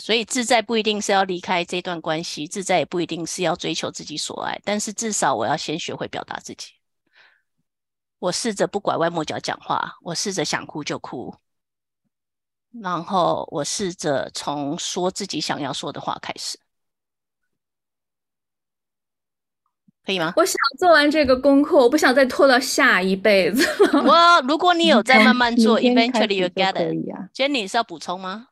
所以自在不一定是要离开这段关系，自在也不一定是要追求自己所爱，但是至少我要先学会表达自己。我试着不拐弯抹角讲话，我试着想哭就哭，然后我试着从说自己想要说的话开始，可以吗？ 我想做完这个功课，我不想再拖到下一辈子了。 如果你有在慢慢做明天开 ，eventually you 始就 get 可 it。 以啊。 Jenny 是要补充吗？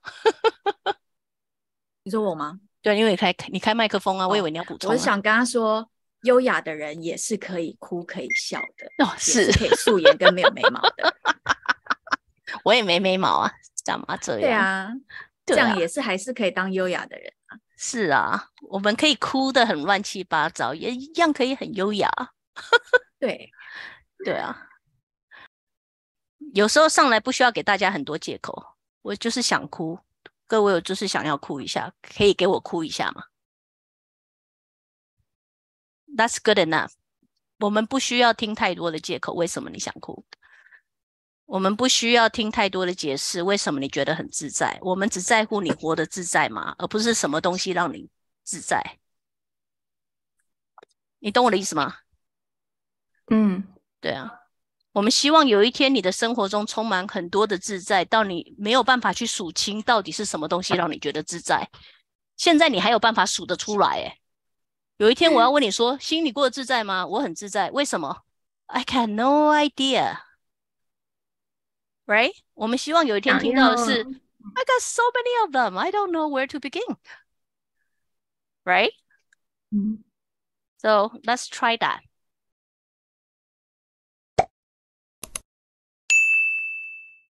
你说我吗？ 对，因为你开麦克风啊，我以为哦， 你要补充啊。 我是想跟他说，优雅的人也是可以哭可以笑的， 哦，是， 也是可以素颜跟没有眉毛的。 我也没眉毛啊，干嘛这样？ 对啊，这对啊， 样也是还是可以当优雅的人。 是啊，我们可以哭得很乱七八糟，也一样可以很优雅。 对， 对啊，有时候上来不需要给大家很多借口，我就是想哭，各位我就是想要哭一下，可以给我哭一下吗？That's good enough。我们不需要听太多的借口，为什么你想哭？我们不需要听太多的解释，为什么你觉得很自在？我们只在乎你活得自在吗？而不是什么东西让你自在。你懂我的意思吗？ 嗯， 对啊，我们希望有一天你的生活中充满很多的自在，到你没有办法去数清到底是什么东西让你觉得自在。现在你还有办法数得出来，诶，有一天我要问你说，心里过得自在吗？我很自在，为什么？I got no idea，right？我们希望有一天想听到的是要 ，I got so many of them, I don't know where to begin，right？So let's try that.